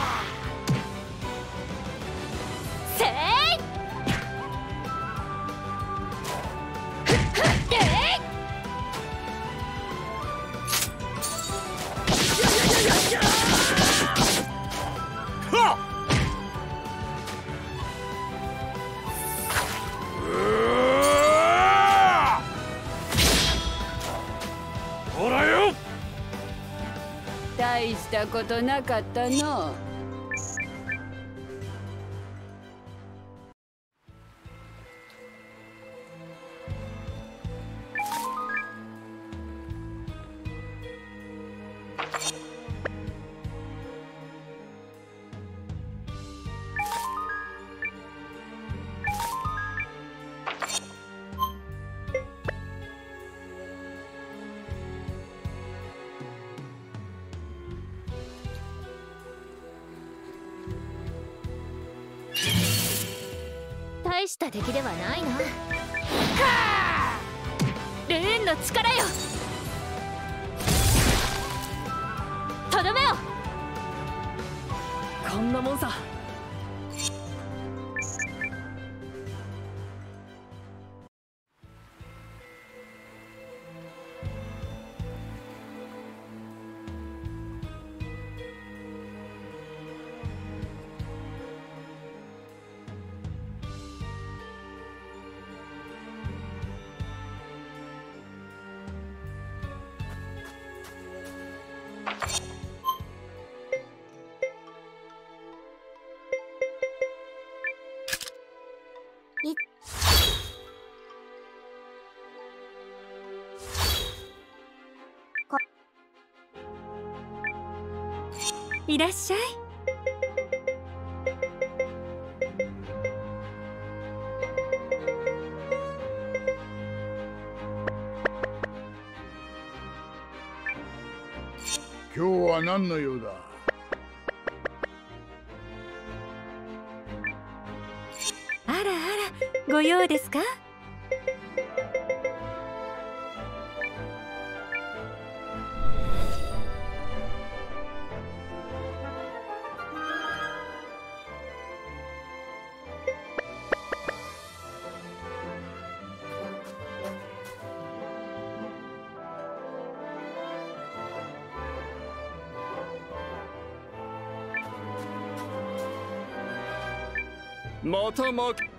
せい。 ほらよ。 大したことなかったの。大した出来ではないな。はあ、レーンの力よ。とどめよ。 こんなもんさ。 いらっしゃい。 今日は何の用だ。 あらあら、ご用ですか。 また負け。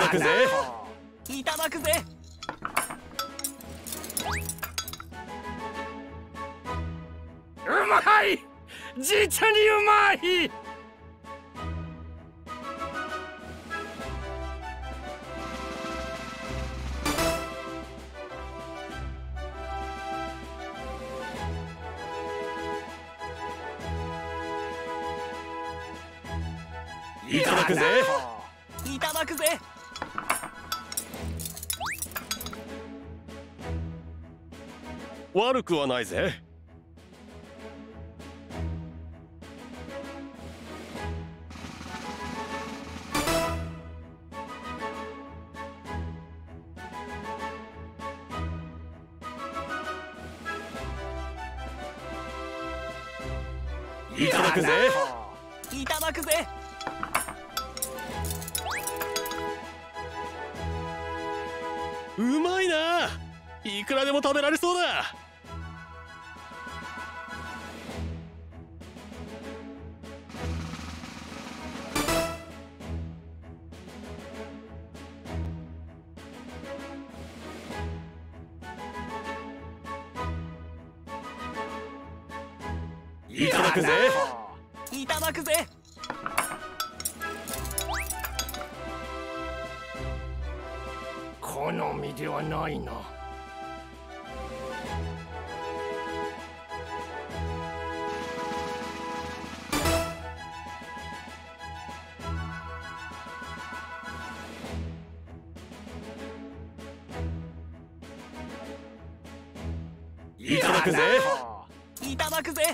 だくぜ。 いただくぜ。 うまい、実にうまい。いただくぜ。 いただくぜ。 悪くはないぜ。いただくぜ。 いただくぜ。 うまいな。いくらでも食べられそうだ。いただくぜ。 いただくぜ。 好みではないな。いただくぜ。 いただくぜ。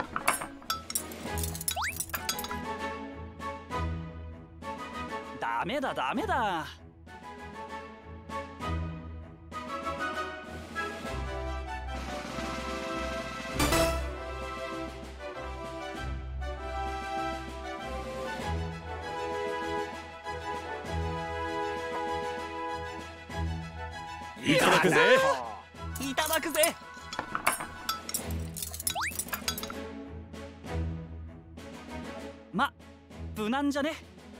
ダメだダメだ。 いただくぜ。 いただくぜ。ま、無難じゃね。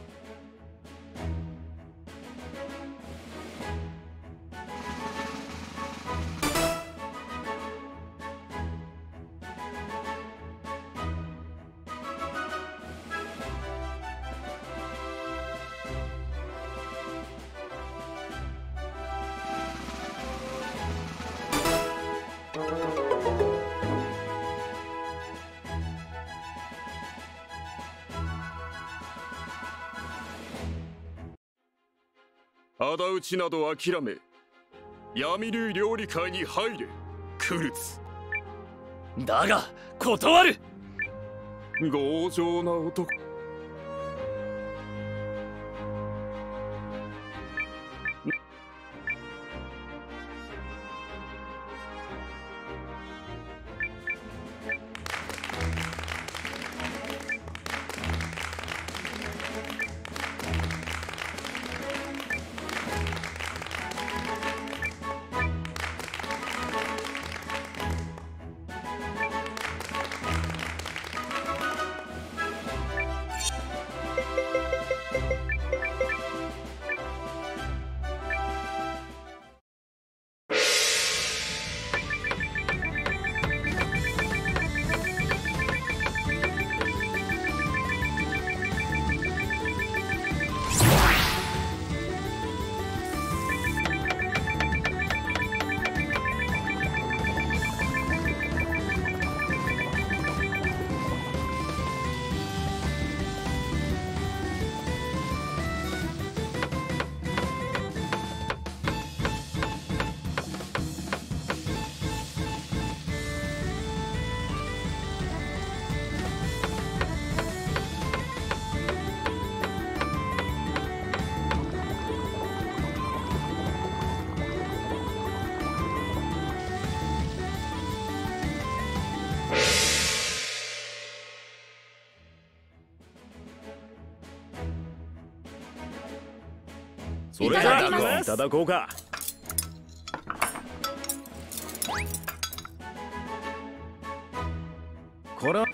仇討ちなど諦め、闇流料理界に入れ、クルツ。 だが断る。 強情な男。それじゃあいただこうか。こら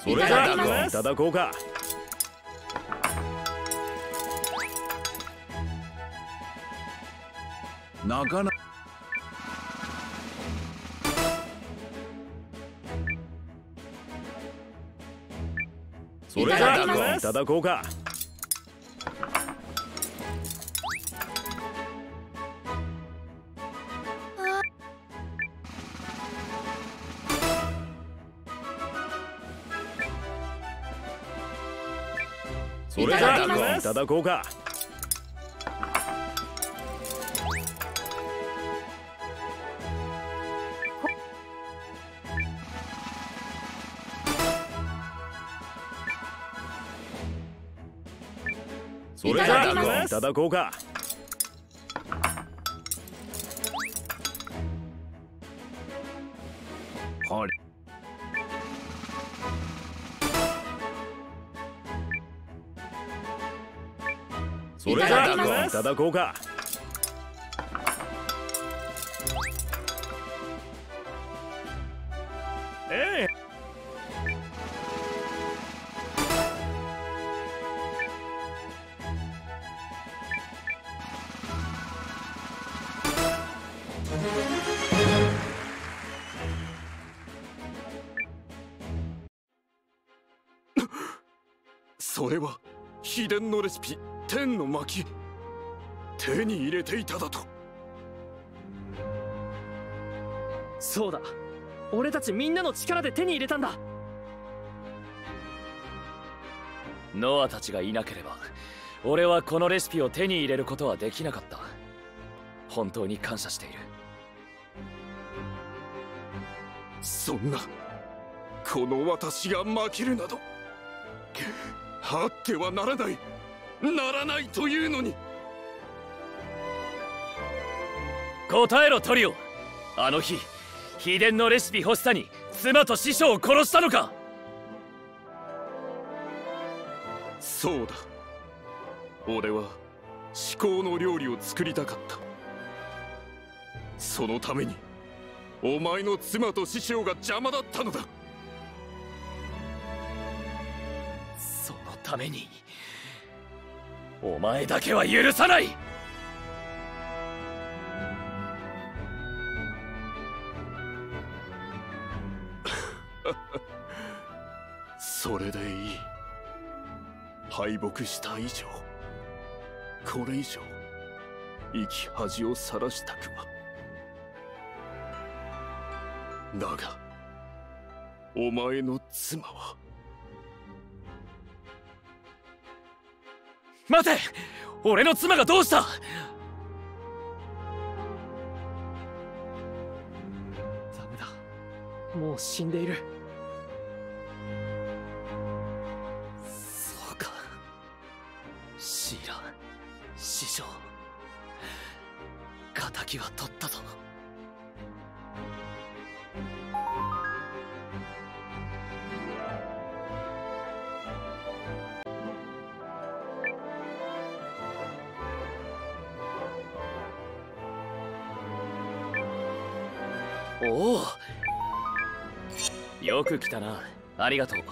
それじゃいただこうか。 なかなかそれじゃいただこうか。 それじゃいただこうか。 それじゃいただこうか。 はりそれじゃいただこうか。ええ。 それは秘伝のレシピ天の巻、手に入れていただと。 そうだ、俺たちみんなの力で手に入れたんだ。 ノアたちがいなければ俺はこのレシピを手に入れることはできなかった。本当に感謝している。 そんな、この私が負けるなどあってはならない、ならないというのに。 答えろトリオ。あの日秘伝のレシピ欲しさに妻と師匠を殺したのか。 そうだ、俺は至高の料理を作りたかった。そのためにお前の妻と師匠が邪魔だったのだ。 そのためにお前だけは許さない。 それでいい。敗北した以上、これ以上生き恥をさらしたくは。だがお前の妻は。 待て、俺の妻がどうした。 ダメだ、もう死んでいる。 そうか、シーラ師匠、敵は取ったぞ。おお、よく来たな。ありがとう。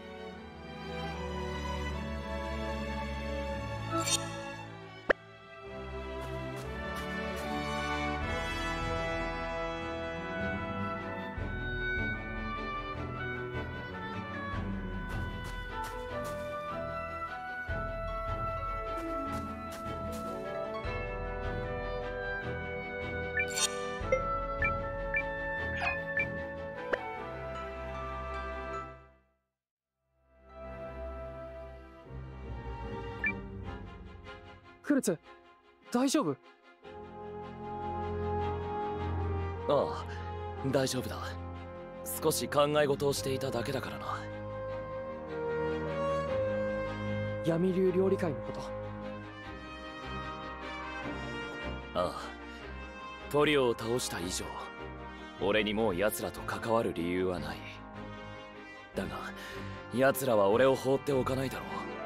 クルツ、大丈夫？ ああ、大丈夫だ。少し考え事をしていただけだからな。 闇流料理会のこと。 ああ、トリオを倒した以上俺にもう奴らと関わる理由はない。だが奴らは俺を放っておかないだろう。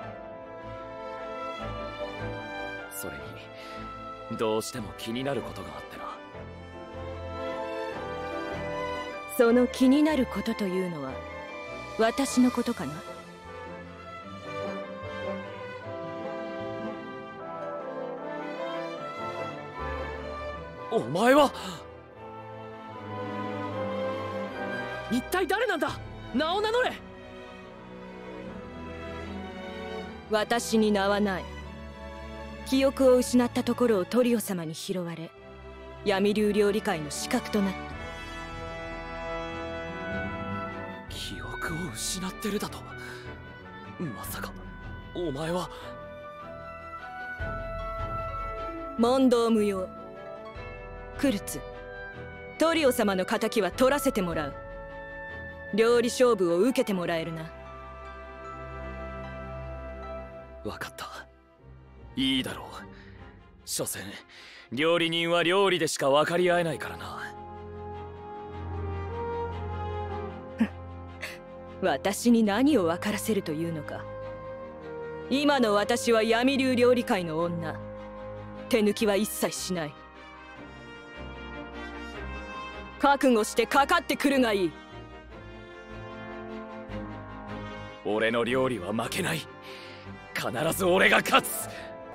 それにどうしても気になることがあってな。 その気になることというのは。 私のことかな。 お前は一体誰なんだ。名を名乗れ。 私に名はない。記憶を失ったところをトリオ様に拾われ、闇流料理界の刺客となった。 記憶を失ってるだと。まさかお前は。 問答無用。クルツ、トリオ様の仇は取らせてもらう。料理勝負を受けてもらえるな。 分かった。いいだろう。所詮料理人は料理でしか分かり合えないからな。 私に何を分からせるというのか。今の私は闇流料理界の女。手抜きは一切しない。覚悟してかかってくるがいい。 俺の料理は負けない。必ず俺が勝つ。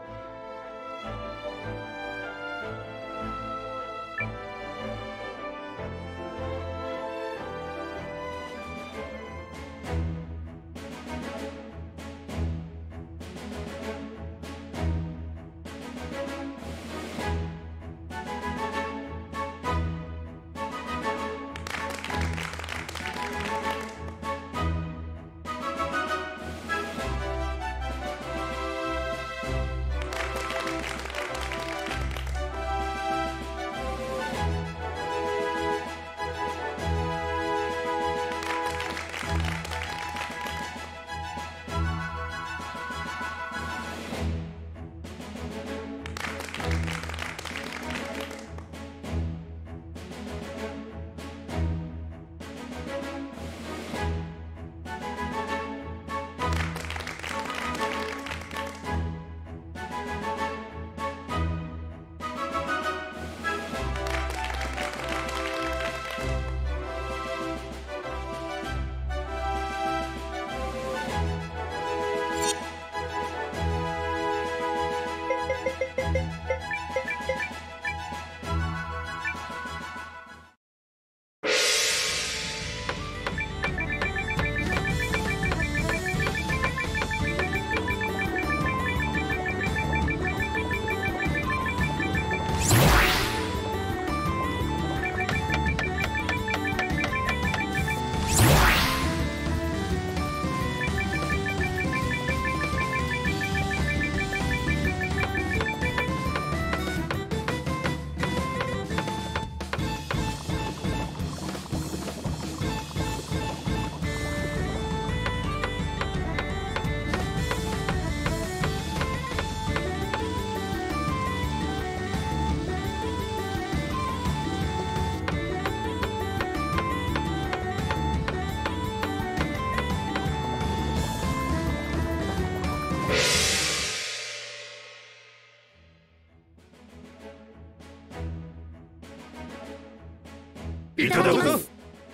いただく。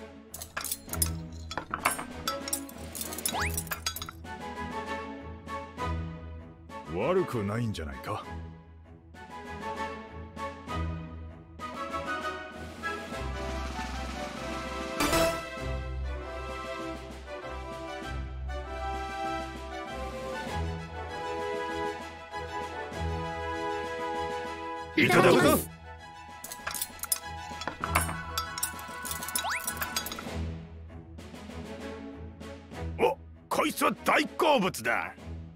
悪くないんじゃないか。いただく。お、こいつは大好物だ。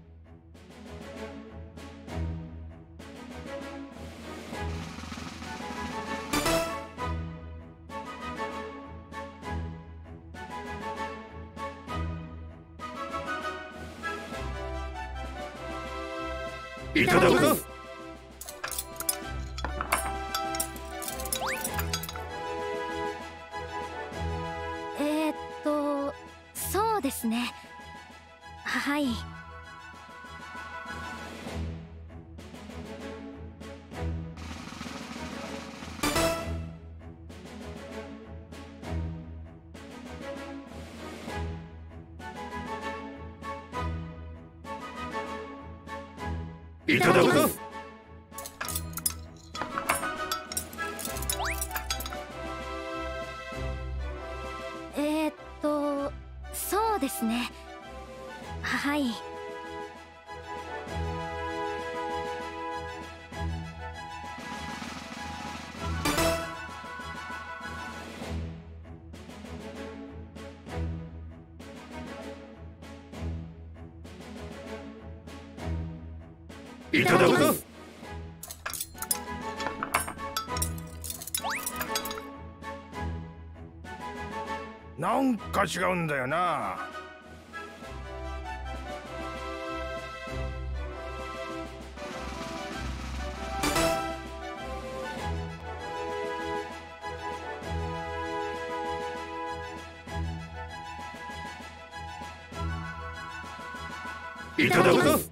いただく。 そうですね。はい。 いただくぞ。 そうですね。はい。 いただくぞ。なんか違うんだよな。いただくぞ。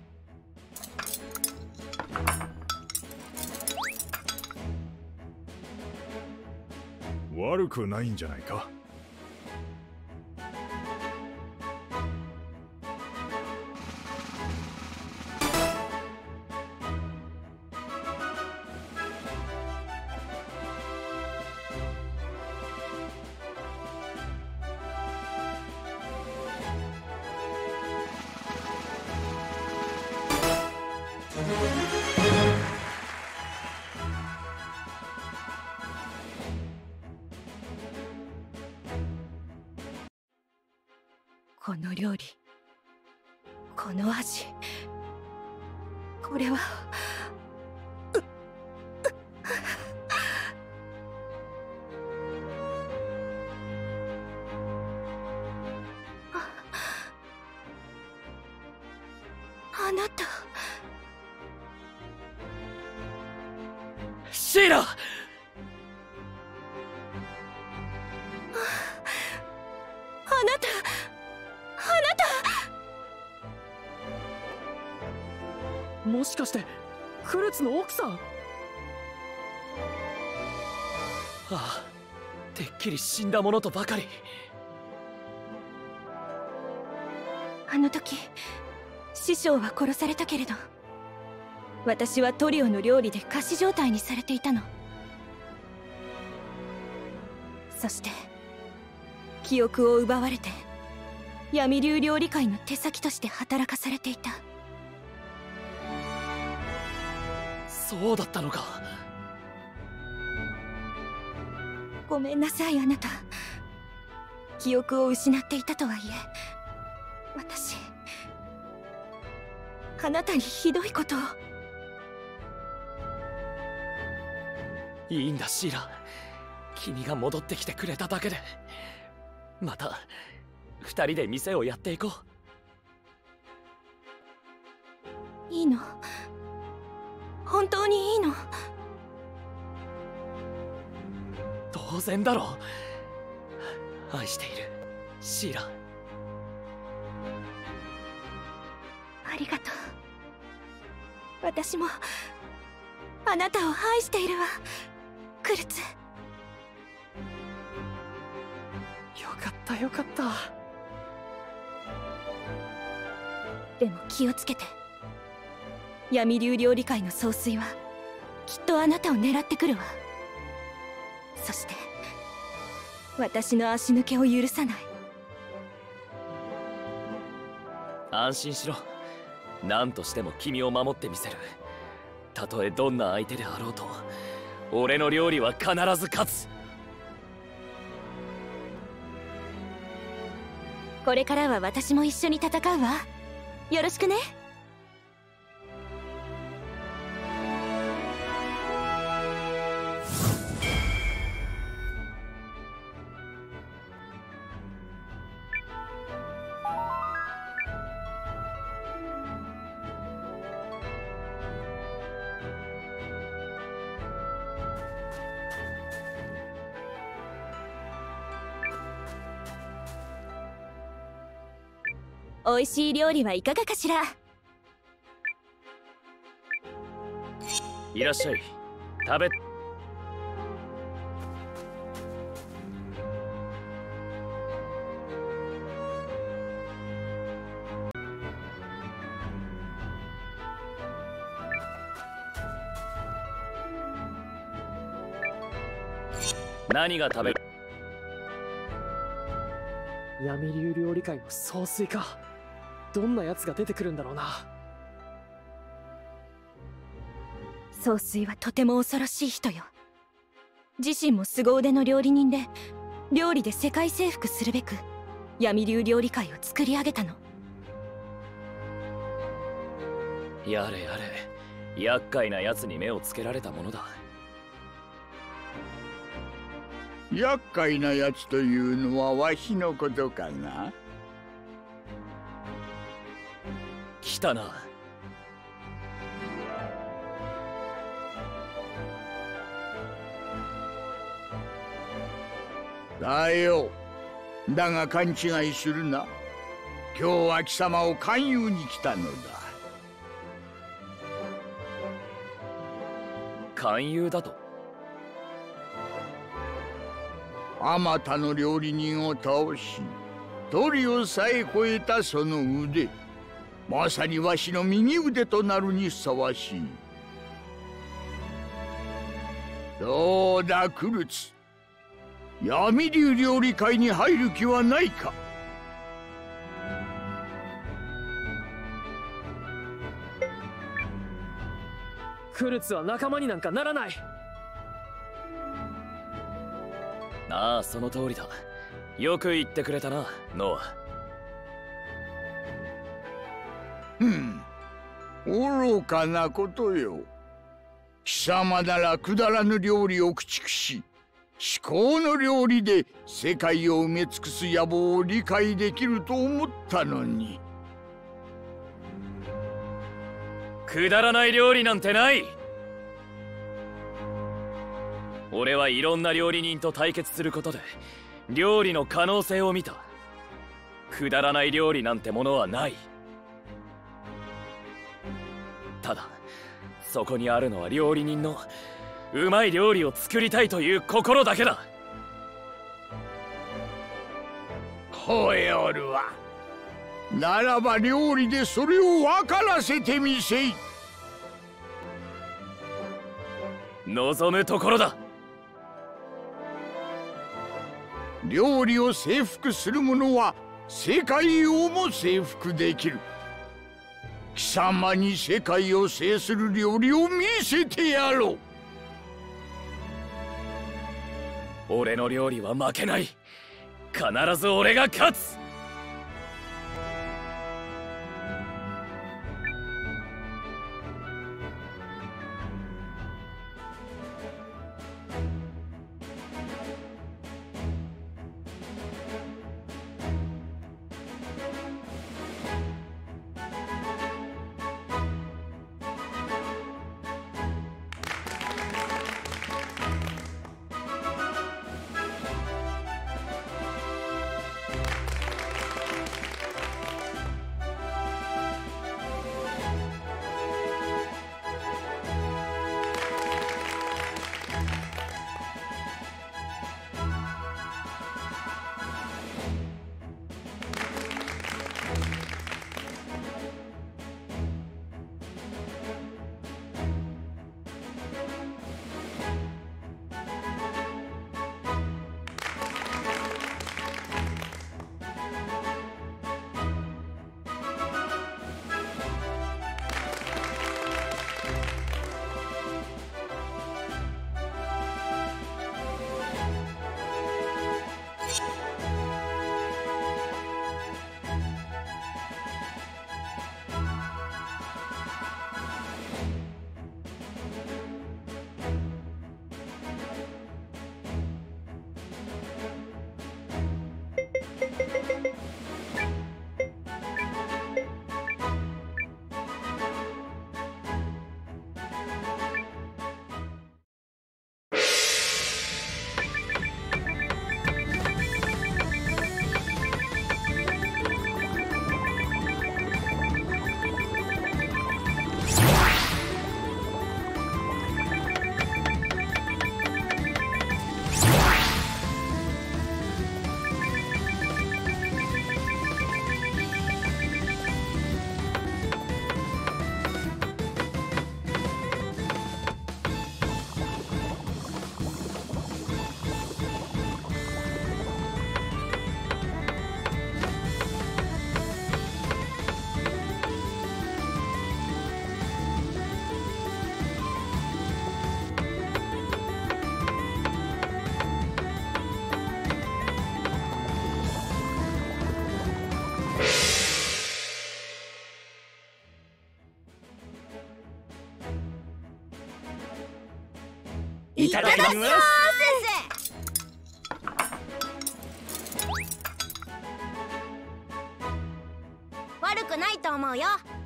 悪くないんじゃないか。 この料理、この味、これはあなた。 シーラ。 もしかしてクルツの奥さん？ああ、てっきり死んだものとばかり。 あの時師匠は殺されたけれど、私はトリオの料理で仮死状態にされていたの。そして記憶を奪われて闇流料理界の手先として働かされていた。 そうだったのか。 ごめんなさい、あなた。記憶を失っていたとはいえ、私あなたにひどいことを。 いいんだシーラ、君が戻ってきてくれただけでまた二人で店をやっていこう。いいの？本当にいいの？ 当然だろう。愛しているシーラ。 ありがとう。私もあなたを愛しているわ、クルツ。 よかったよかった。 でも気をつけて。闇流料理界の総帥はきっとあなたを狙ってくるわ。そして私の足抜けを許さない。 安心しろ。何としても君を守ってみせる。たとえどんな相手であろうと俺の料理は必ず勝つ。 これからは私も一緒に戦うわ。よろしくね。美味しい料理はいかがかしら。 いらっしゃい。食べ。 何が食べる？ 闇流料理界の総帥か。どんなやつが出てくるんだろうな。 総帥はとても恐ろしい人よ。自身も凄腕の料理人で、料理で世界征服するべく闇流料理界を作り上げたの。 やれやれ、厄介なやつに目をつけられたものだ。 厄介なやつというのはわしのことかな。 来たな。 だよ。だが勘違いするな。今日は貴様を勧誘に来たのだ。 勧誘だと？ あまたの料理人を倒し、トリオさえ超えたその腕、まさにわしの右腕となるにふさわしい。どうだクルツ、闇流料理界に入る気はないか？ クルツは仲間になんかならない。 ああ、その通りだ。よく言ってくれたな、ノア。 愚かなことよ。貴様ならくだらぬ料理を駆逐し、至高の料理で世界を埋め尽くす野望を理解できると思ったのに。 くだらない料理なんてない。俺はいろんな料理人と対決することで料理の可能性を見た。くだらない料理なんてものはない。ただそこにあるのは料理人のうまい料理を作りたいという心だけだ。 ほえおるわ。ならば料理でそれを分からせてみせい。 望むところだ。 料理を征服する者は世界をも征服できる。貴様に世界を制する料理を見せてやろう。 俺の料理は負けない。必ず俺が勝つ。 いただきます。 悪くないと思うよ。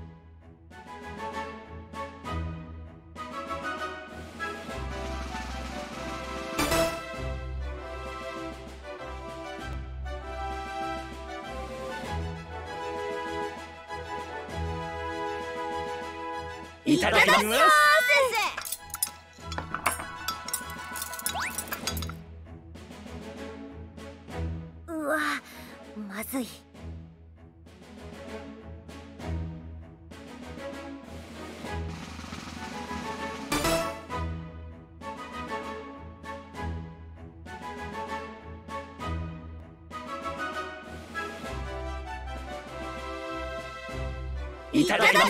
いただきます。 うわ、まずい。 いただきます。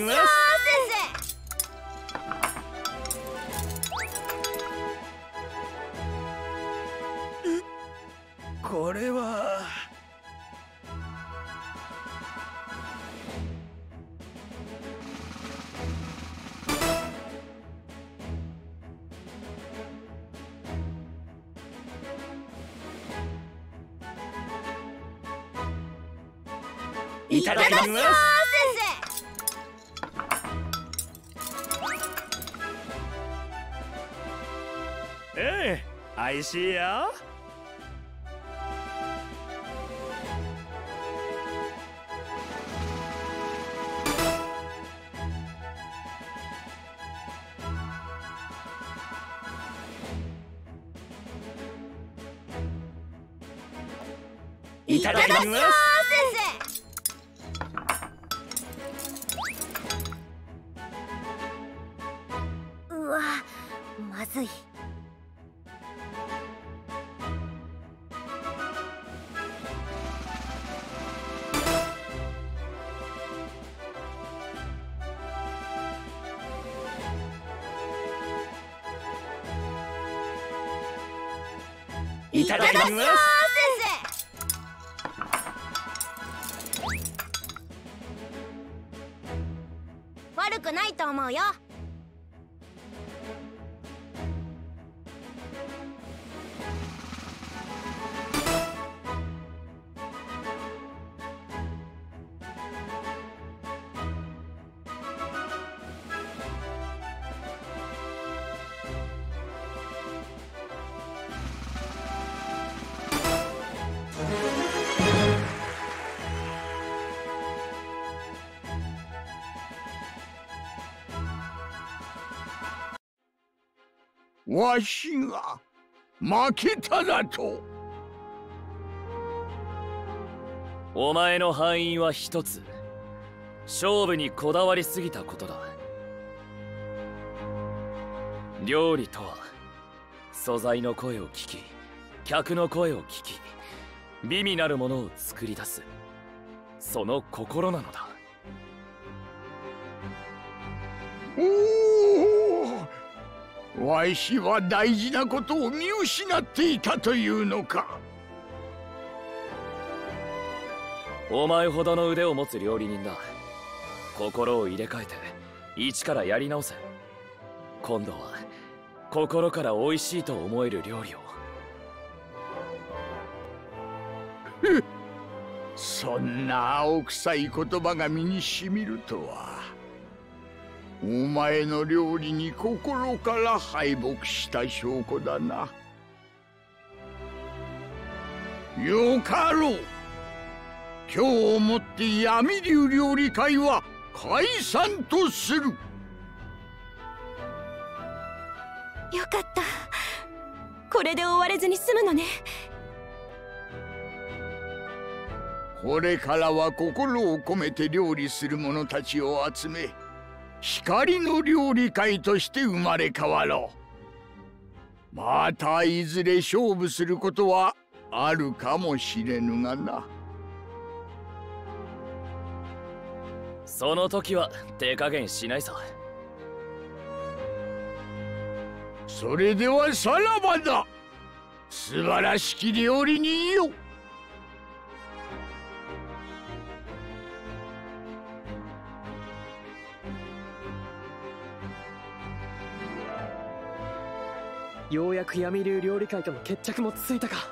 これはいただきます。ええ、おいしいよ。いただきます。 うわ、まずい。 いただきます。 悪くないと思うよ。 わしが負けただと。 お前の敗因は一つ。勝負にこだわりすぎたことだ。料理とは素材の声を聞き、客の声を聞き、美味なるものを作り出す、その心なのだ。 おお、わしは大事なことを見失っていたというのか。 お前ほどの腕を持つ料理人だ。心を入れ替えて一からやり直せ。今度は心から美味しいと思える料理を。 そんな青臭い言葉が身にしみるとは。お前の料理に心から敗北した証拠だな。よかろう。今日をもって闇竜料理会は解散とする。 よかった。これで終われずに済むのね。 これからは心を込めて料理する者たちを集め、光の料理会として生まれ変わろう。またいずれ勝負することはあるかもしれぬがな。 その時は手加減しないさ。 それではさらばだ。素晴らしき料理人よ。 ようやく闇流料理会との決着もついたか。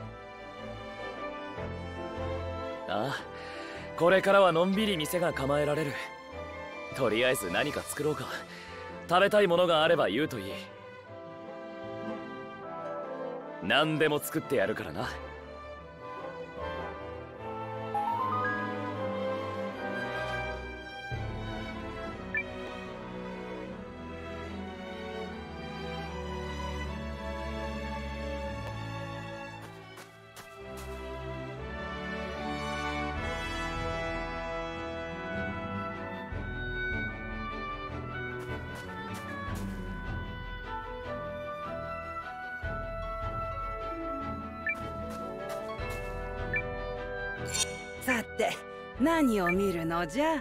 ああ、これからはのんびり店が構えられる。とりあえず何か作ろうか。食べたいものがあれば言うといい。何でも作ってやるからな。 さて、何を見るのじゃ。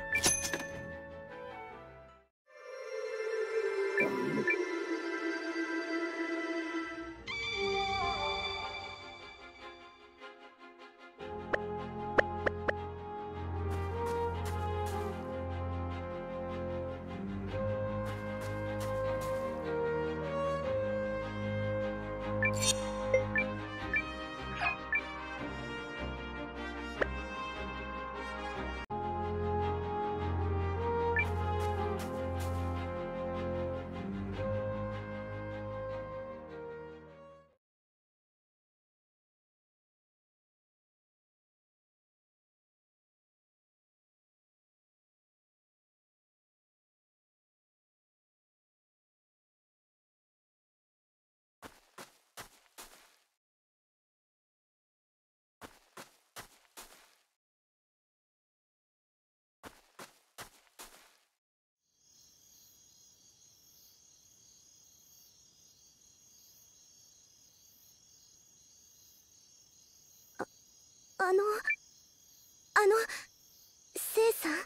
聖さん。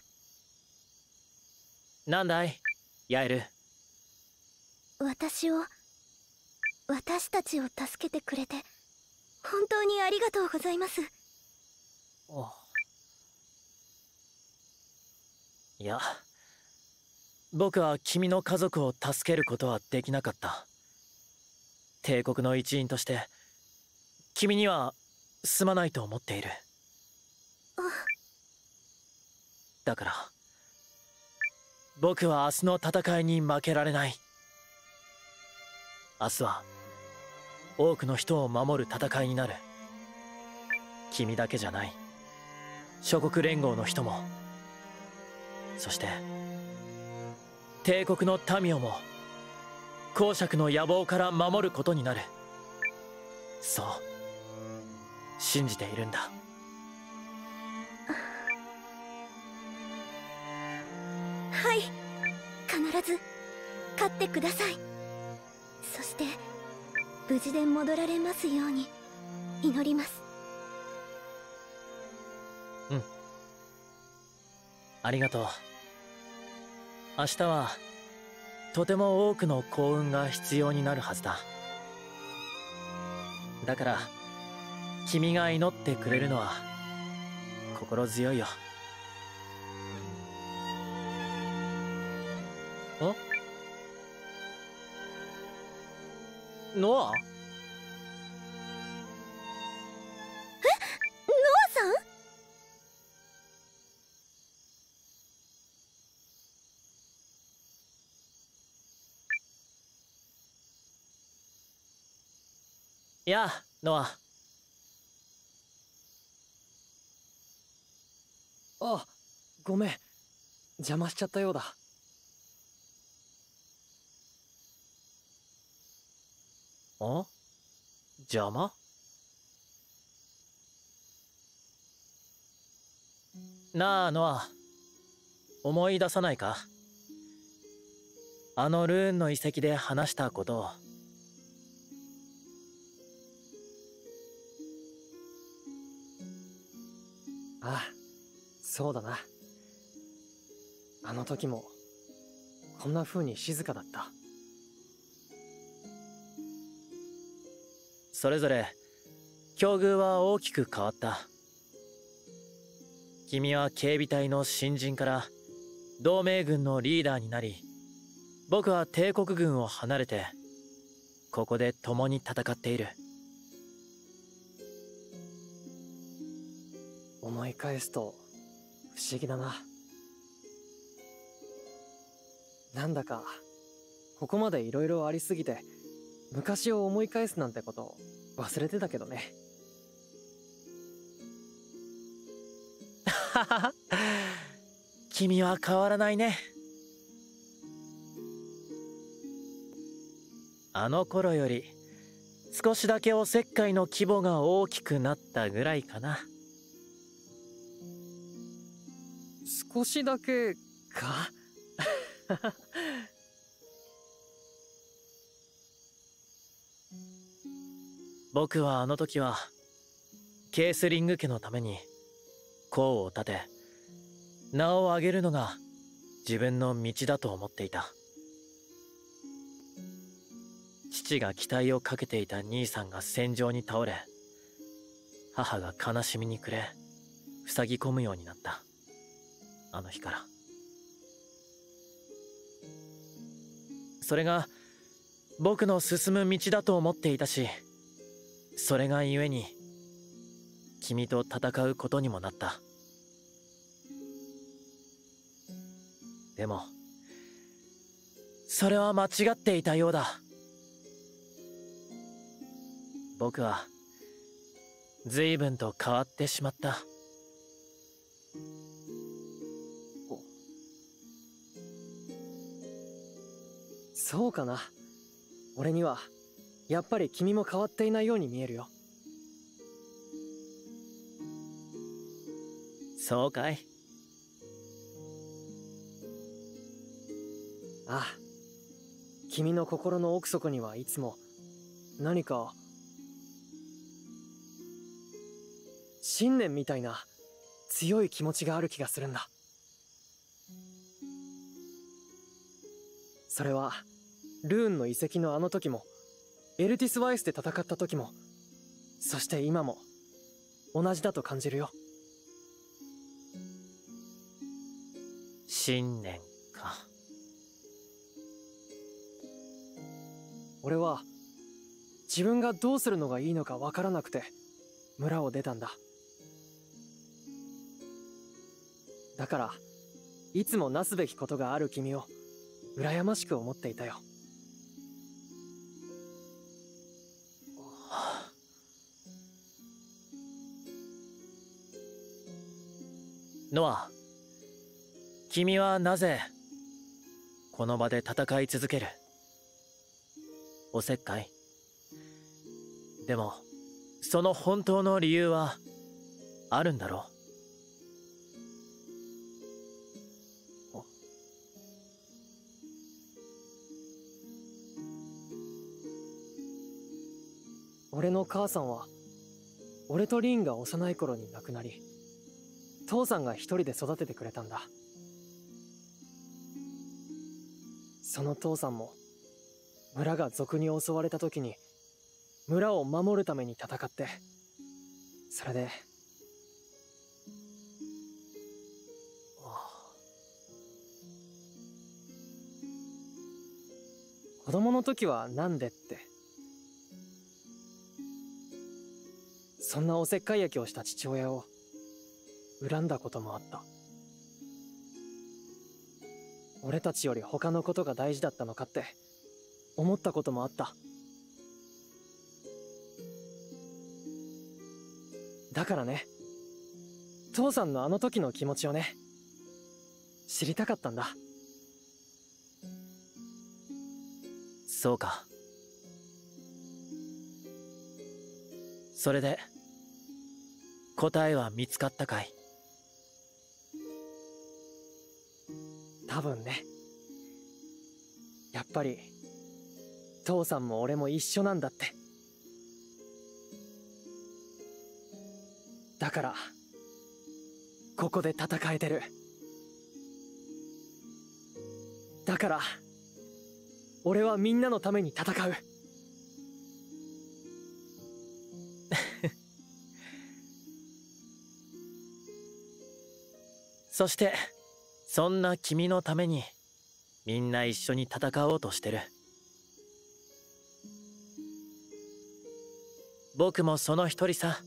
なんだい、ヤエル。 私たちを助けてくれて本当にありがとうございます。 いや、僕は君の家族を助けることはできなかった。帝国の一員として君にはすまないと思っている。だから僕は明日の戦いに負けられない。明日は多くの人を守る戦いになる。君だけじゃない、諸国連合の人も、そして帝国の民をも公爵の野望から守ることになる。そう信じているんだ。 はい、必ず勝ってください。そして無事で戻られますように祈ります。 うん、ありがとう。明日はとても多くの幸運が必要になるはずだ。だから君が祈ってくれるのは心強いよ。ノア？ ノアさん？ やあ、ノア。 あ、ごめん、邪魔しちゃったようだ。 邪魔？なあ、ノア。思い出さないか？あのルーンの遺跡で話したことを。 ああ、そうだな。あの時もこんな風に静かだった。 それぞれ境遇は大きく変わった。君は警備隊の新人から同盟軍のリーダーになり、僕は帝国軍を離れてここで共に戦っている。 思い返すと不思議だな。なんだかここまで色々ありすぎて昔を思い返すなんてこと忘れてたけどね。 ははは、君は変わらないね。あの頃より少しだけおせっかいの規模が大きくなったぐらいかな。 少しだけか。 僕はあの時はケースリング家のために功を立て名を上げるのが自分の道だと思っていた。父が期待をかけていた兄さんが戦場に倒れ、母が悲しみに暮れ塞ぎ込むようになった。あの日から。それが僕の進む道だと思っていたし、それがゆえに君と戦うことにもなった。でもそれは間違っていたようだ。僕は随分と変わってしまった。 そうかな。俺にはやっぱり君も変わっていないように見えるよ。 そうかい。 ああ、君の心の奥底にはいつも何か信念みたいな強い気持ちがある気がするんだ。それはルーンの遺跡のあの時もエルティス・ワイスで戦った時も、そして今も同じだと感じるよ。 信念か。 俺は自分がどうするのがいいのかわからなくて村を出たんだ。だからいつもなすべきことがある君を羨ましく思っていたよ。 ノア、君はなぜこの場で戦い続ける？おせっかい？でもその本当の理由はあるんだろう？ 俺の母さんは俺とリンが幼い頃に亡くなり、父さんが一人で育ててくれたんだ。その父さんも村が賊に襲われた時に村を守るために戦って、それで子供の時はなんでって、そんなおせっかい焼きをした父親を恨んだこともあった。俺たちより他のことが大事だったのかって思ったこともあった。だからね、父さんのあの時の気持ちをね、知りたかったんだ。 そうか。それで答えは見つかったかい？ 多分ね。やっぱり父さんも俺も一緒なんだって。だからここで戦えてる。だから俺はみんなのために戦う。 そしてそんな君のためにみんな一緒に戦おうとしてる。 僕もその一人さ。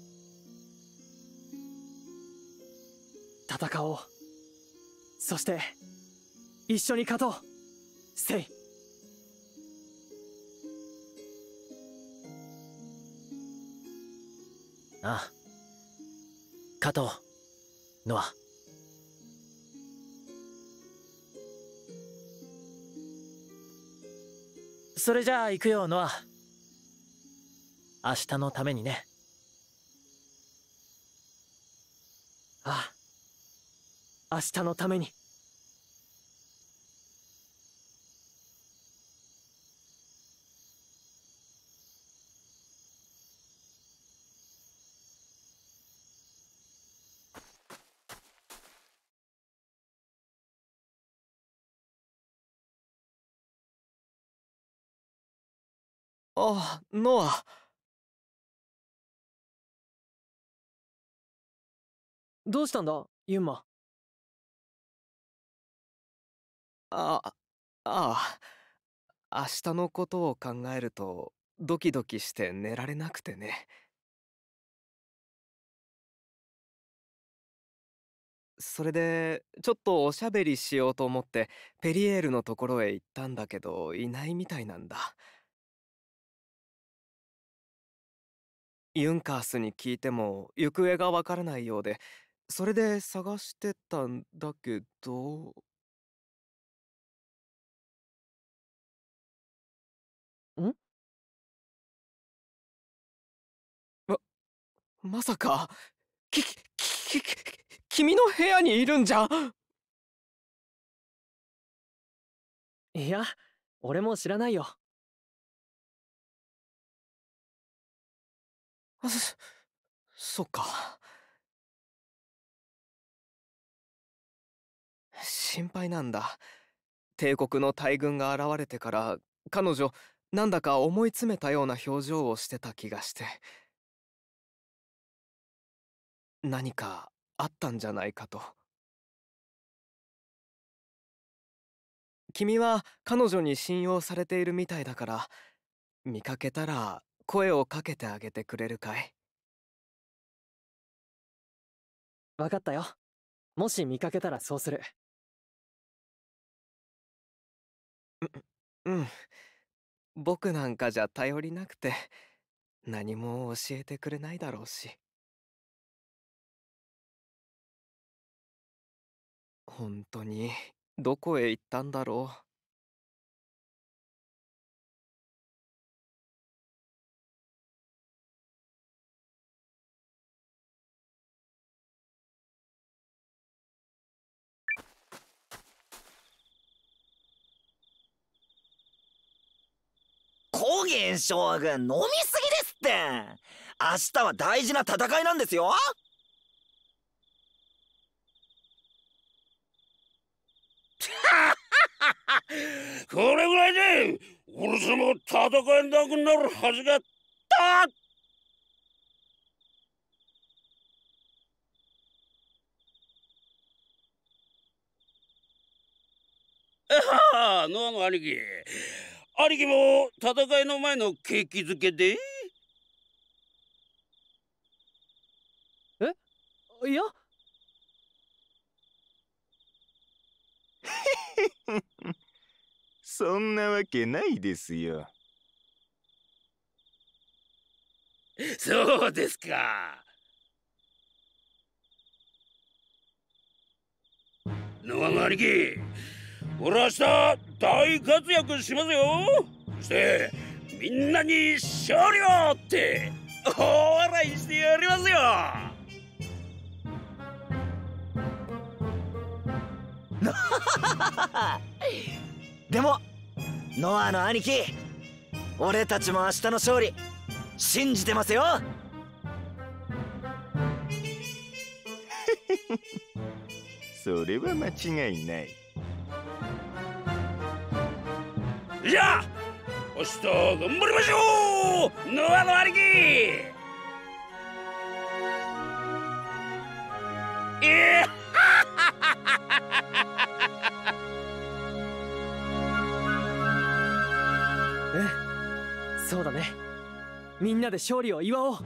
戦おう。そして一緒に勝とう。セイ。 ああ、勝とう、ノア。それじゃあ行くよ、ノア。明日のためにね。 ああ、明日のために。 ああ、ノア。 どうしたんだ、ユンマ。 ああ、明日のことを考えるとドキドキして寝られなくてね。それでちょっとおしゃべりしようと思ってペリエールのところへ行ったんだけど、いないみたいなんだ。ユンカースに聞いても行方がわからないようで、それで探してたんだけど。 ん？ まさか君の部屋にいるんじゃ。 いや、俺も知らないよ。 そっか。心配なんだ。帝国の大軍が現れてから彼女なんだか思い詰めたような表情をしてた気がして。何かあったんじゃないかと。君は彼女に信用されているみたいだから、見かけたら声をかけてあげてくれるかい？ 分かったよ。もし見かけたらそうする。 うん。僕なんかじゃ頼りなくて何も教えてくれないだろうし。本当にどこへ行ったんだろう。 高原将軍、飲みすぎですって。明日は大事な戦いなんですよ。 これぐらいで俺様戦えなくなるはずがった。ああ、ノアの兄貴。兄貴も戦いの前の景気づけで。 いや。 そんなわけないですよ。 そうですか。ノアの兄貴、俺明日大活躍しますよ。そしてみんなに勝利をって大笑いしてやりますよ。 でもノアの兄貴、俺たちも明日の勝利信じてますよ。 それは間違いない。 じゃあ明日頑張りましょう、ノアの兄貴。 そうだね。 みんなで勝利を祝おう。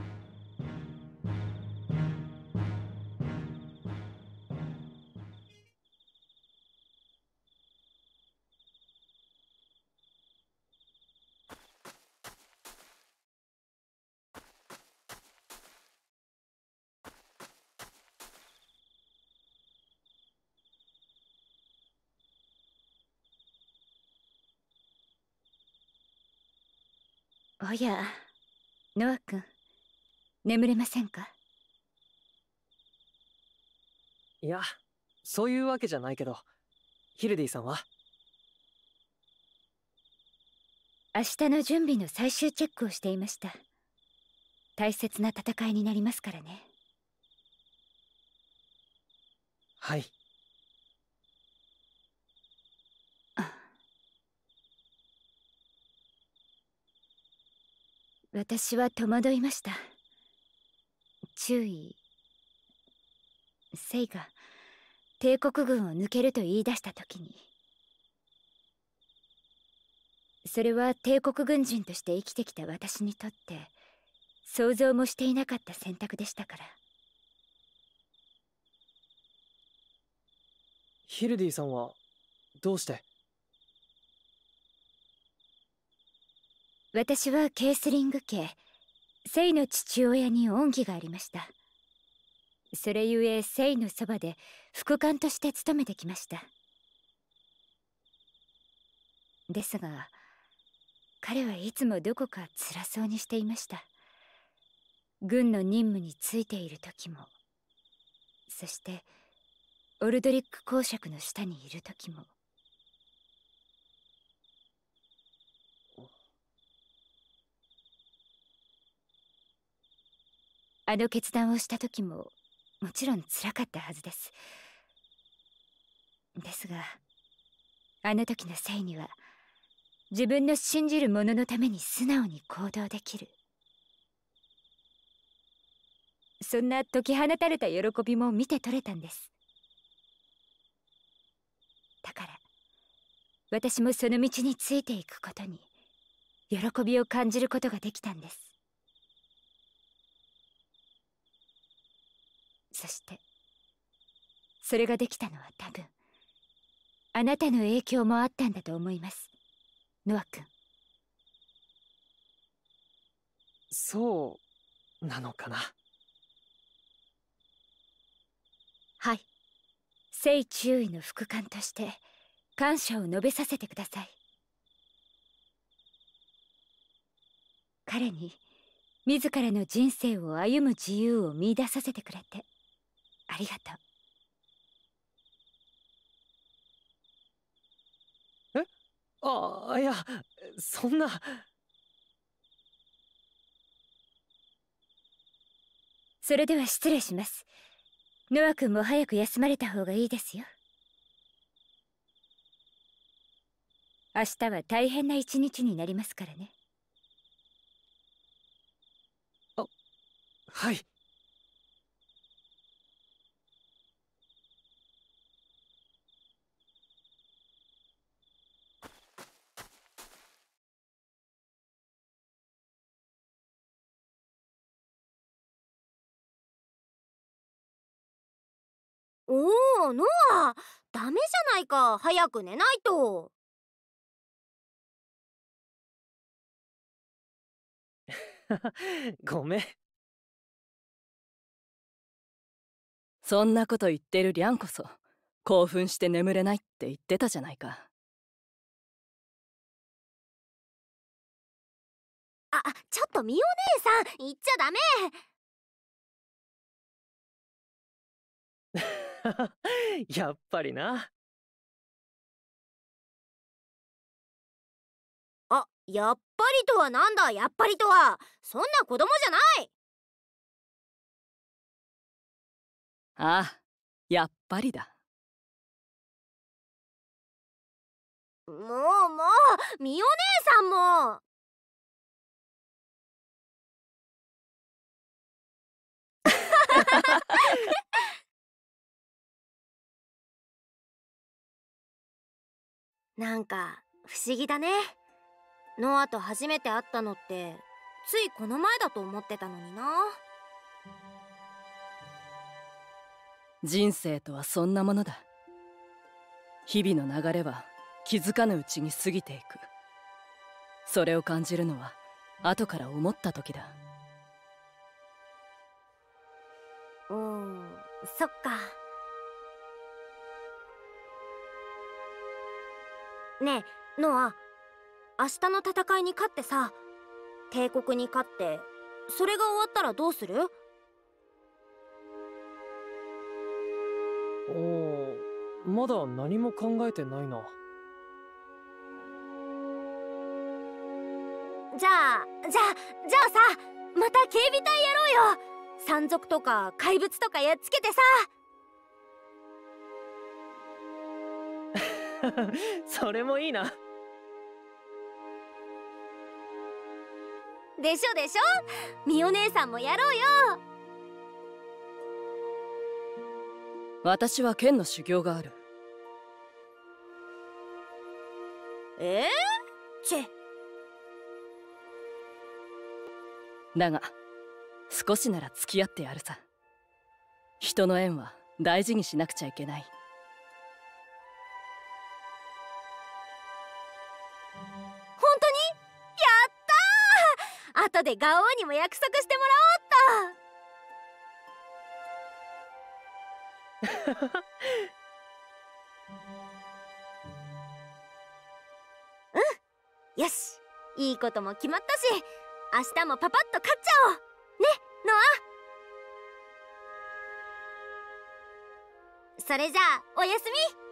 おや、ノア君、眠れませんか？ いや、そういうわけじゃないけど、ヒルディさんは？ 明日の準備の最終チェックをしていました。大切な戦いになりますからね。 はい。 私は戸惑いました。注意。セイが帝国軍を抜けると言い出した時に、それは帝国軍人として生きてきた私にとって想像もしていなかった選択でしたから。 ヒルディさんはどうして？ 私はケースリング家、セイの父親に恩義がありました。それゆえセイのそばで副官として務めてきました。ですが彼はいつもどこか辛そうにしていました。軍の任務についている時も、そしてオルドリック公爵の下にいる時も。あの決断をした時ももちろん辛かったはずです。ですがあの時のセイには自分の信じる者のために素直に行動できる、そんな解き放たれた喜びも見て取れたんです。だから私もその道についていくことに喜びを感じることができたんです。そしてそれができたのは多分あなたの影響もあったんだと思います、ノア君。 そうなのかな。 はい、セイ中尉の副官として感謝を述べさせてください。彼に自らの人生を歩む自由を見出させてくれてありがとう。 え？ああ、いや、そんな。 それでは失礼します。ノア君も早く休まれた方がいいですよ。明日は大変な一日になりますからね。 あ、はい。 おお、ノア、ダメじゃないか。早く寝ないと。 ごめん。 そんなこと言ってるリャンこそ興奮して眠れないって言ってたじゃないか。 あ、ちょっとミオ姉さん、言っちゃダメ。 やっぱりな。 あ、やっぱりとはなんだ。やっぱりとはそんな子供じゃない。 ああ、やっぱりだ。 もうミオ姉さんも。なんか不思議だね。ノアと初めて会ったのってついこの前だと思ってたのにな。 人生とはそんなものだ。日々の流れは気づかぬうちに過ぎていく。それを感じるのは後から思った時だ。 おー、そっか。ねえノア、明日の戦いに勝ってさ、帝国に勝って、それが終わったらどうする？ おお、まだ何も考えてないな。 じゃあさ、また警備隊やろうよ。山賊とか怪物とかやっつけてさ。 それもいいな。 でしょでしょ。ミオ姉さんもやろうよ。 私は剣の修行がある。 チェ。 だが少しなら付き合ってやるさ。人の縁は大事にしなくちゃいけない。 本当に？やったー！後でガオーにも約束してもらおうっと。うん、よし、いいことも決まったし、明日もパパッと勝っちゃおうね、ノア。それじゃあおやすみ。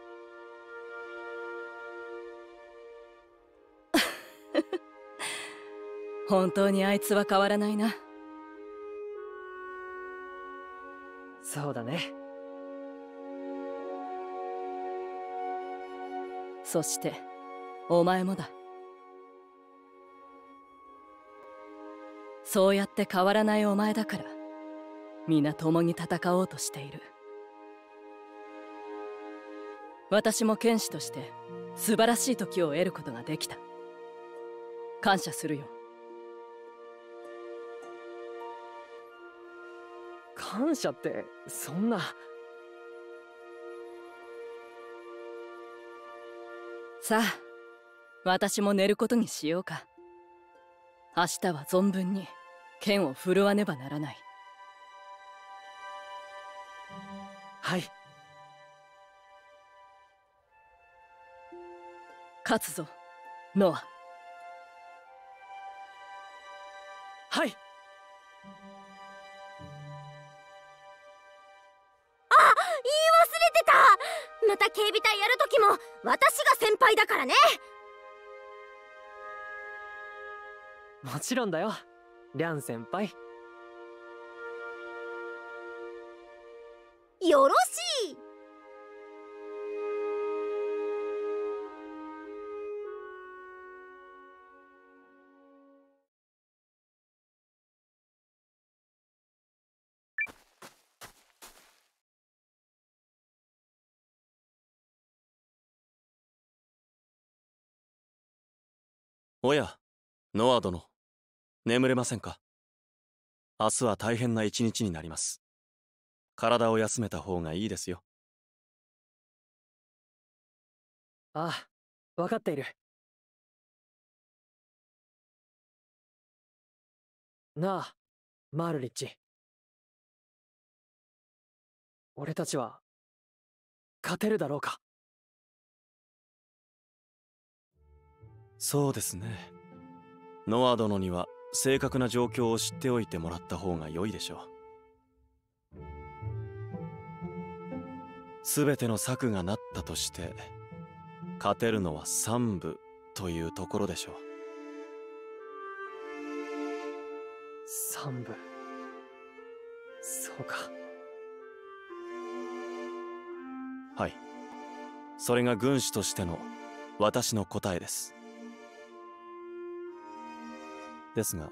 本当にあいつは変わらないな。 そうだね。 そしてお前もだ。そうやって変わらないお前だから皆共に戦おうとしている。私も剣士として素晴らしい時を得ることができた。感謝するよ。 感謝ってそんな。 さあ私も寝ることにしようか。明日は存分に剣を振るわねばならない。 はい。 勝つぞノア。 はい。 また警備隊やるときも私が先輩だからね。 もちろんだよ、リャン先輩。 よろしい。 おや、ノア殿、眠れませんか？明日は大変な一日になります。体を休めた方がいいですよ。 ああ、分かっている。なあ、マールリッチ。俺たちは勝てるだろうか？ そうですね。ノア殿には正確な状況を知っておいてもらった方が良いでしょう。全ての策がなったとして勝てるのは3部というところでしょう。 3部。そうか。 はい、それが軍師としての私の答えです。ですが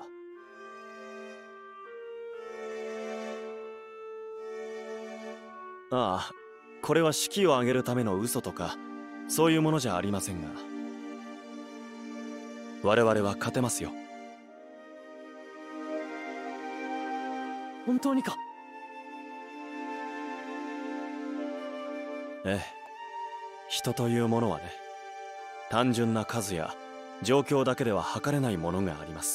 ああ、これは士気を上げるための嘘とかそういうものじゃありませんが、我々は勝てますよ。 本当にか？ ええ、人というものはね、単純な数や状況だけでは測れないものがあります。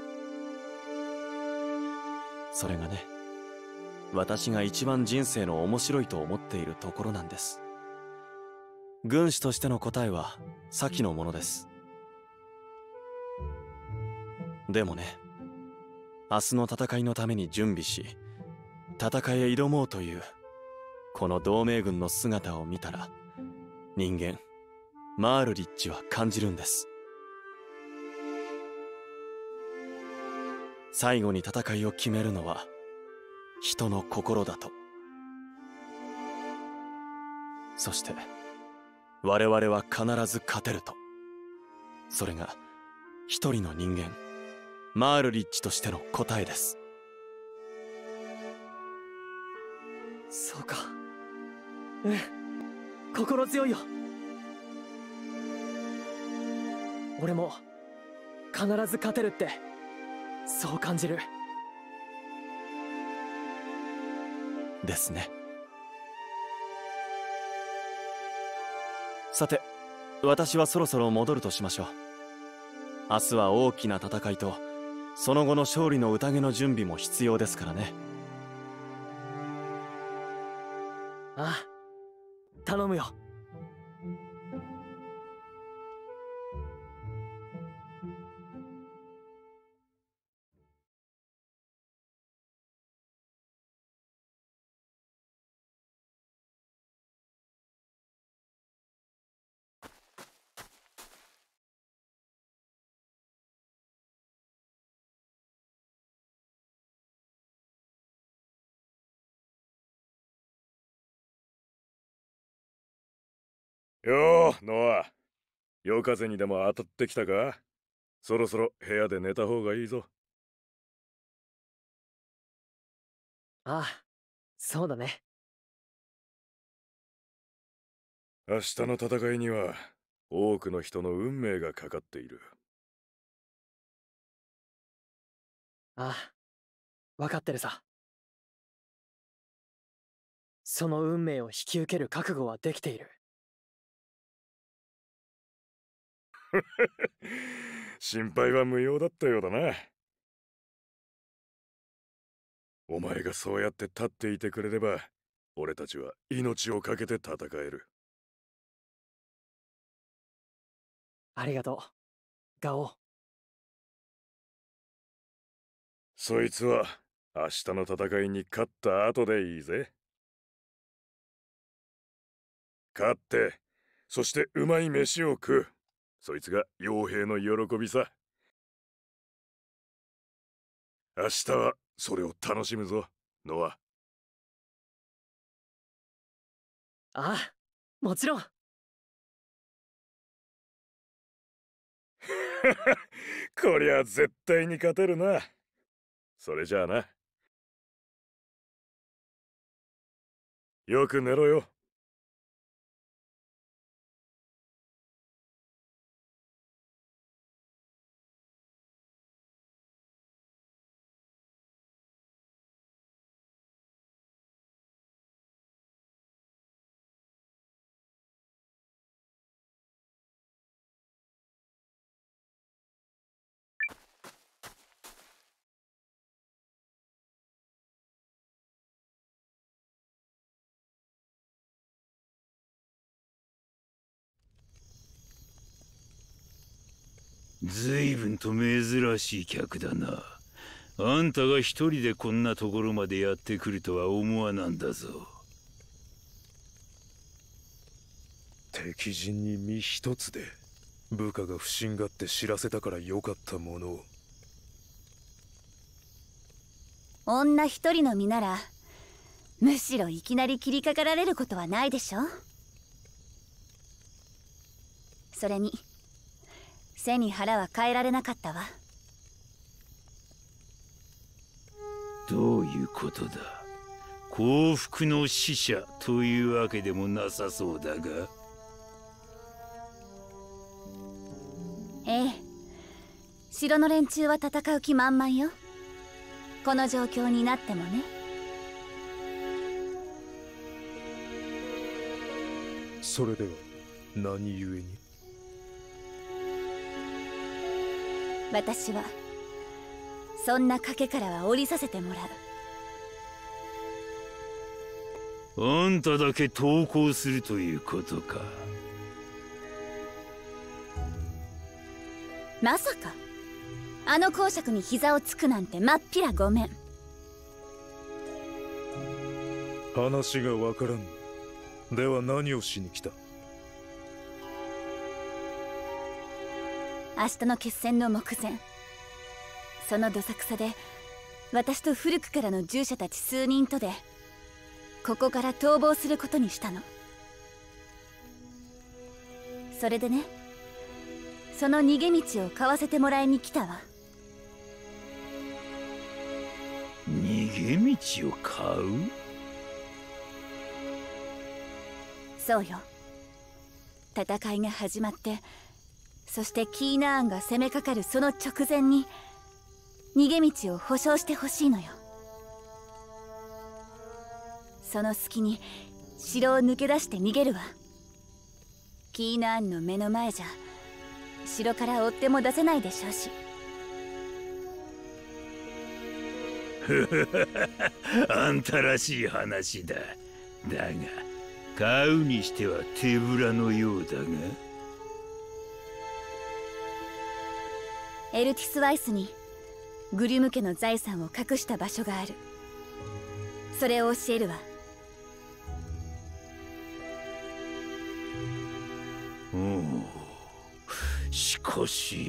それがね、私が一番人生の面白いと思っているところなんです。軍師としての答えは先のものです。でもね、明日の戦いのために準備し、戦いへ挑もうというこの同盟軍の姿を見たら、人間マールリッチは感じるんです。最後に戦いを決めるのは人の心だと。そして我々は必ず勝てると。それが一人の人間マールリッチとしての答えです。 そうか。うん、心強いよ。俺も必ず勝てるってそう感じる。 ですね。さて、私はそろそろ戻るとしましょう。明日は大きな戦いとその後の勝利の宴の準備も必要ですからね。 ああ、頼むよ。 よー、ノア。夜風にでも当たってきたか？そろそろ部屋で寝た方がいいぞ。 ああ、そうだね。 明日の戦いには多くの人の運命がかかっている。 ああ、分かってるさ。その運命を引き受ける覚悟はできている。 心配は無用だったようだな。お前がそうやって立っていてくれれば、俺たちは命を懸けて戦える。 ありがとう、ガオ。 そいつは明日の戦いに勝った後でいいぜ。勝って、そしてうまい飯を食う。そいつが傭兵の喜びさ。明日はそれを楽しむぞ、ノア。 ああ、もちろん。 こりゃ絶対に勝てるな。それじゃあな。よく寝ろよ。 随分と珍しい客だな。あんたが一人でこんなところまでやってくるとは思わなんだぞ。 敵陣に身一つで部下が不審がって知らせたからよかったものを。 女一人の身ならむしろいきなり切りかかられることはないでしょ。それに背に腹は変えられなかったわ。 どういうことだ？幸福の使者というわけでもなさそうだが。 ええ、城の連中は戦う気満々よ。 この状況になってもね。 それでは何故に？ 私はそんな賭けからは降りさせてもらう。 あんただけ投降するということか。 まさかあの公爵に膝をつくなんてまっぴらごめん。 話がわからん。では何をしに来た？ 明日の決戦の目前、そのどさくさで私と古くからの従者たち数人とでここから逃亡することにしたの。それでね、その逃げ道を買わせてもらいに来たわ。 逃げ道を買う？ そうよ。戦いが始まって、そしてキーナーンが攻めかかるその直前に逃げ道を保証してほしいのよ。その隙に城を抜け出して逃げるわ。キーナーンの目の前じゃ城から追っても出せないでしょうし。 あんたらしい話だ。だが買うにしては手ぶらのようだが。 エルティスワイスにグリュム家の財産を隠した場所がある。それを教えるわ。 おお、しか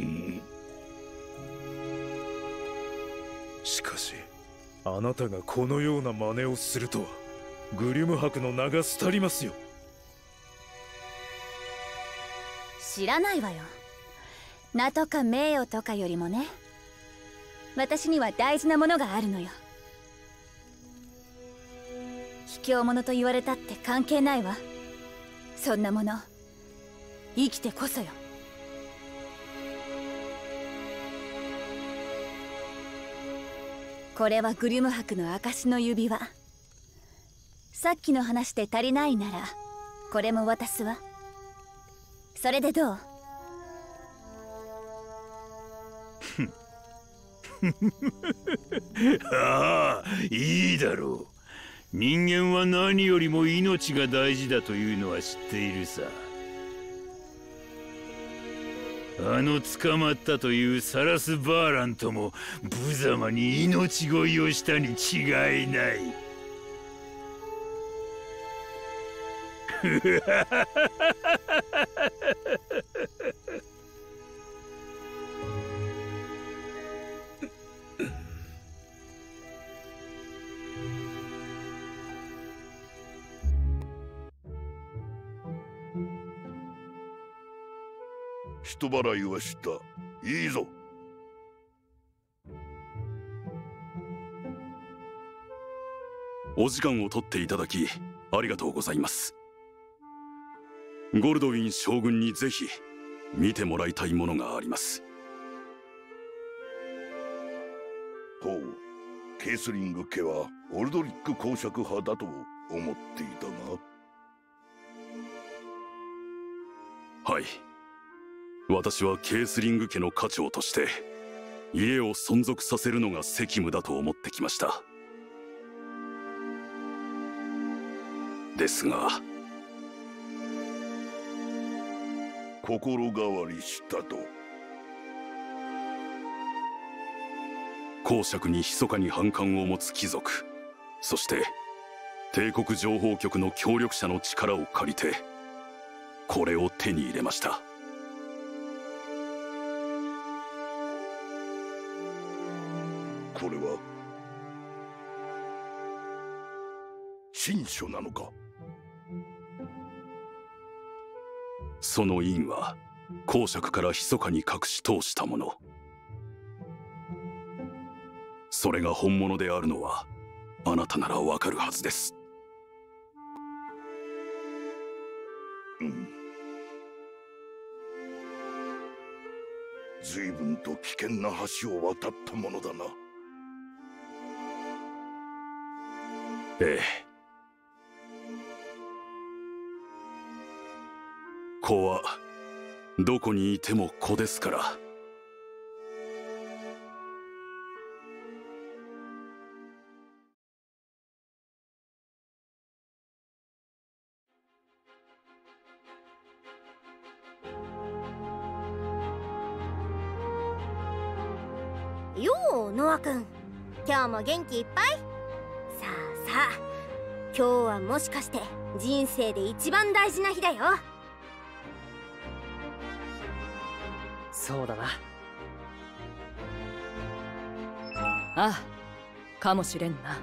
しあなたがこのような真似をするとは、グリュム伯の名が廃りますよ。 知らないわよ。名とか名誉とかよりもね、私には大事なものがあるのよ。卑怯者と言われたって関係ないわ。そんなもの生きてこそよ。これはグリュム伯の証の指輪。さっきの話で足りないならこれも渡すわ。それでどう？ ああ、いいだろう。人間は何よりも命が大事だというのは知っているさ。捕まったというサラス・バーランとも無様に命乞いをしたに違いない。 人払いはした。いいぞ。 お時間を取っていただきありがとうございます。ゴルドウィン将軍にぜひ見てもらいたいものがあります。 ほう、ケースリング家はオルドリック公爵派だと思っていたが。 はい、私はケースリング家の家長として家を存続させるのが責務だと思ってきました。ですが心変わりしたと。 公爵に密かに反感を持つ貴族、そして帝国情報局の協力者の力を借りてこれを手に入れました。 これは新書なのか？ その印は公爵から密かに隠し通したもの。それが本物であるのはあなたならわかるはずです。 随分と危険な橋を渡ったものだな。 ええ。子はどこにいても子ですから。 ようノア君、今日も元気いっぱい。さあさあ、今日はもしかして人生で一番大事な日だよ。 そうだな。 ああ、かもしれんな。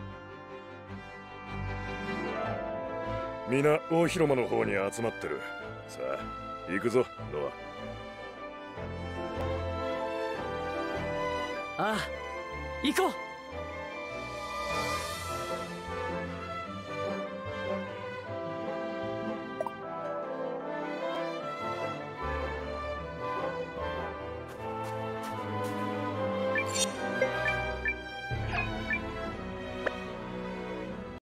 皆大広間の方に集まってる。さあ行くぞノア。 ああ、行こう。